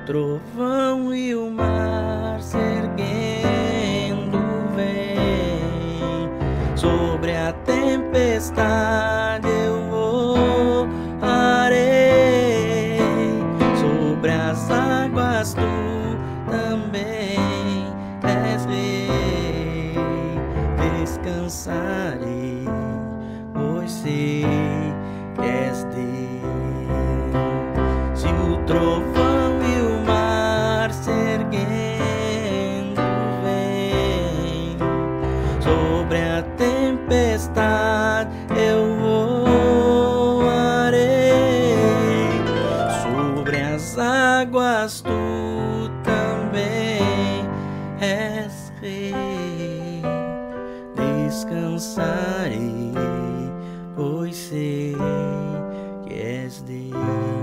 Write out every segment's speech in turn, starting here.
trovão e o mar se erguendo vem, sobre a tempestade eu voarei, sobre as águas tu também és rei. Descansarei, pois sei que és Deus. Se o trovão e o mar se erguendo vem, sobre a tempestade eu voarei, sobre as águas tu também és rei. Descansarei, pois sei que és Deus.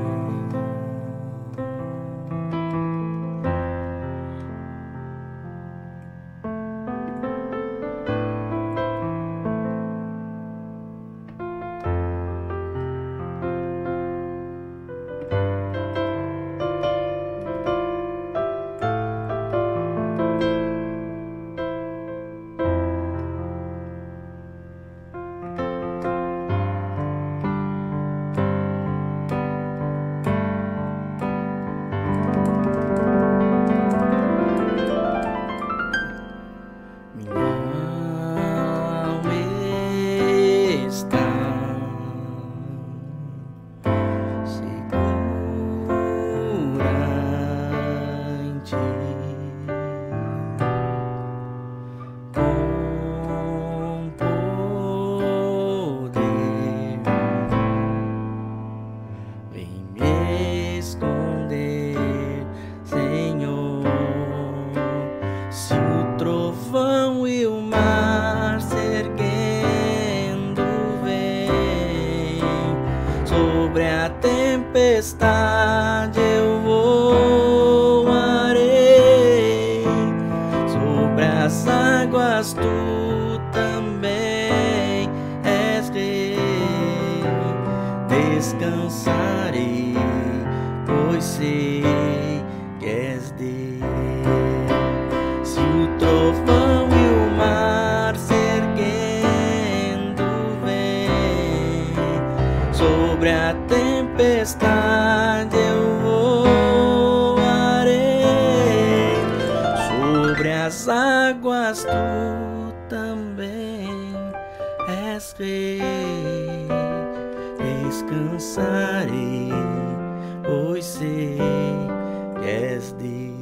Sobre a tempestade eu voarei, sobre as águas tu também és rei. Descansarei, pois sei que és Deus. Se o trovão e o mar se erguendo vem, sobre a tempestade eu voarei, sobre as águas tu também és rei. Descansarei, pois sei que és Deus.